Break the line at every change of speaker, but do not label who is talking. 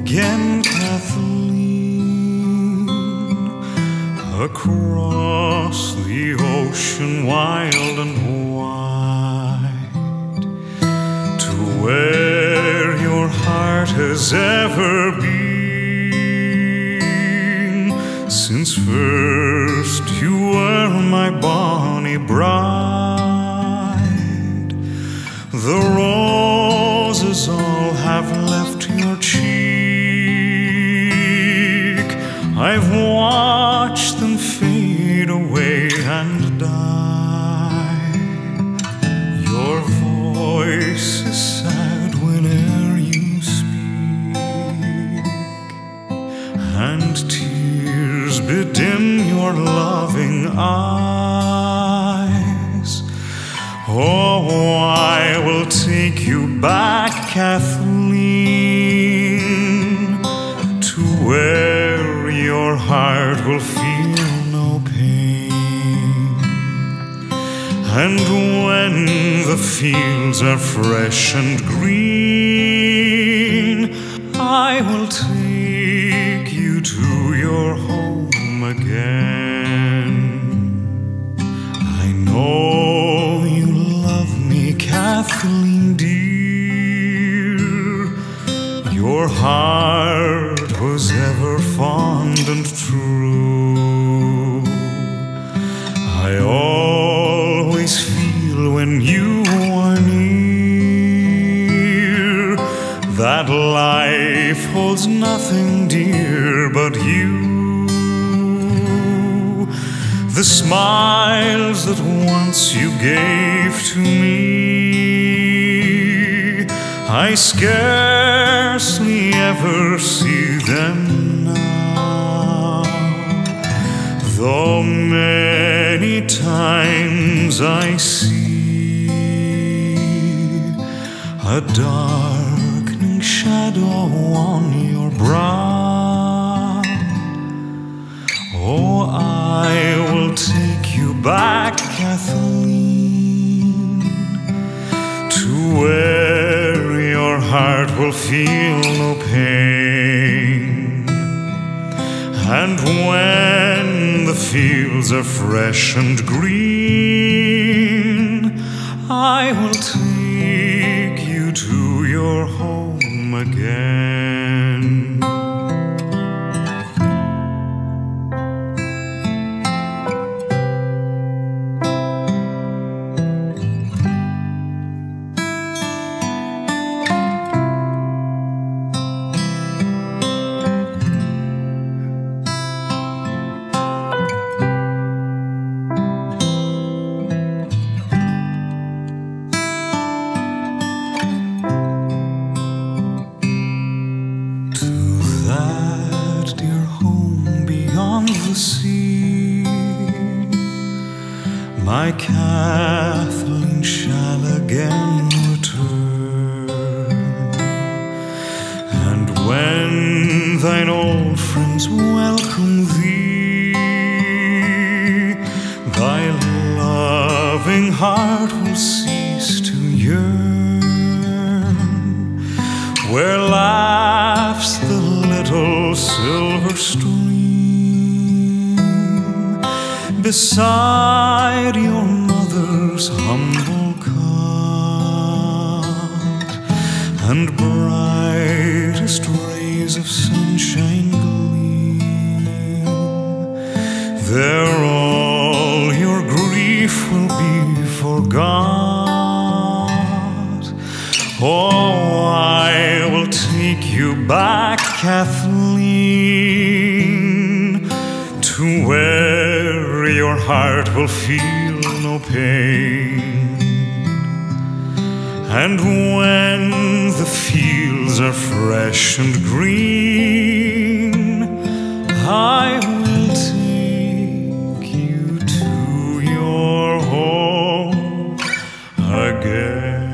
again, Kathleen, across the ocean wild and wide, to where your heart has ever been, since first you were my bonny bride. The roses all have left your cheek, I've watched them fade away and die. Your voice is sad whene'er you speak, and tears bedim your loving eyes. Oh, I will take you back, Kathleen, to where your heart will feel no pain. And when the fields are fresh and green, I will take you to your home again. I know you love me, Kathleen dear, your heart was ever fond and true. I always feel when you are near that life holds nothing dear but you. The smiles that once you gave to me, I scarcely ever see them now, though many times I see a darkening shadow on your brow. Oh, I will take you back, Kathleen, to where your heart will feel no pain. And when the fields are fresh and green, I will take you to your home again. My Kathleen shall again return, and when thine old friends welcome thee, thy loving heart will cease to yearn. Where laughs the little silver stream, beside your mother's humble cot, and brightest rays of sunshine gleam, there all your grief will be forgot. Oh, I will take you back, Kathleen, to where your heart will feel no pain. And when the fields are fresh and green, I will take you to your home again.